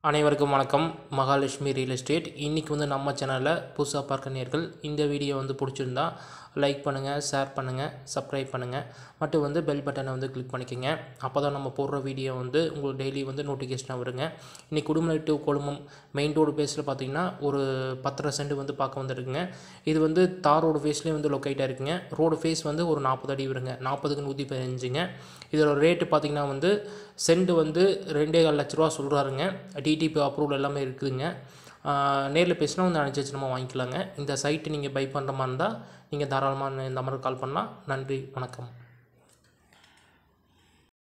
அனைவருக்கும் வணக்கம். Mahalakshmi real estate. இன்றைக்கி வந்து நம்ம சேனலில் புதுசாக பார்க்க நேயர்கள் இந்த வீடியோ வந்து பிடிச்சிருந்தா லைக் பண்ணுங்கள், ஷேர் பண்ணுங்கள், சப்ஸ்கிரைப் பண்ணுங்கள், மட்டும் வந்து பெல் பட்டனை வந்து கிளிக் பண்ணிக்கோங்க. அப்போ தான் நம்ம போடுற வீடியோ வந்து உங்களுக்கு டெய்லி வந்து நோட்டிஃபிகேஷனாக வருங்க. இன்றைக்கி Udumalai to Kolumam main road பேஸில் பார்த்தீங்கன்னா ஒரு 10.5 சென்ட் வந்து பார்க்க வந்துருக்குங்க. இது வந்து தார் ரோடு ஃபேஸ்லேயே வந்து லொக்கேட்டாக இருக்குங்க. ரோடு ஃபேஸ் வந்து ஒரு 40 அடி வருங்க, 40க்கு 115ங்க. இதோட ரேட்டு பார்த்திங்கன்னா வந்து சென்ட் வந்து 2.25 லட்ச ரூபா சொல்கிறாருங்க. டிடிபி அப்ரூவல் எல்லாமே இருக்குதுங்க. நேரில் பேசினா வந்து அனுசரிச்சு நம்ம வாங்கிக்கலாங்க. இந்த சைட்டு நீங்கள் பை பண்ணுற மாதிரி இருந்தால் நீங்கள் தாராளமாக இந்த நம்பருக்கு கால் பண்ணலாம். நன்றி, வணக்கம்.